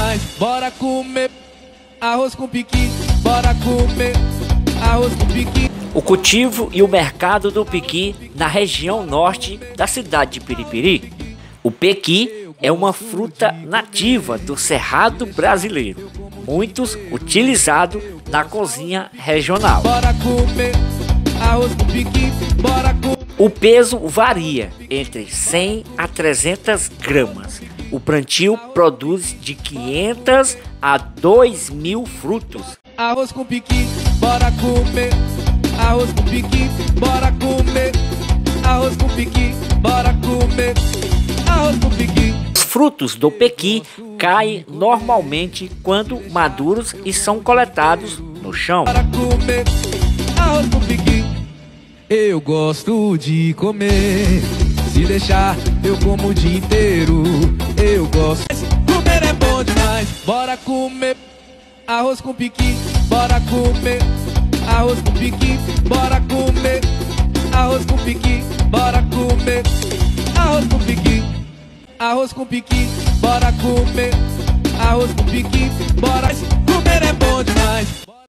demais. Bora comer arroz com piqui. Bora comer arroz com piqui. O cultivo e o mercado do pequi na região norte da cidade de Piripiri. O pequi é uma fruta nativa do Cerrado brasileiro, muitos utilizado na cozinha regional. Bora comer arroz com piqui. Bora comer. O peso varia entre 100 a 300 gramas. O plantio produz de 500 a 2.000 frutos. Arroz com piqui. Bora comer arroz com piqui. Bora comer arroz com piqui. Bora comer arroz com piqui. Os frutos do pequi caem normalmente quando maduros e são coletados no chão. Bora comer arroz com piqui. Eu gosto de comer, se deixar eu como o dia inteiro. Eu gosto, comer é bom demais. Bora comer arroz com piqui. Bora comer arroz com piqui. Bora comer arroz com piqui. Bora comer arroz com piqui. Arroz com piqui. Bora comer arroz com piqui. Bora comer é bom demais.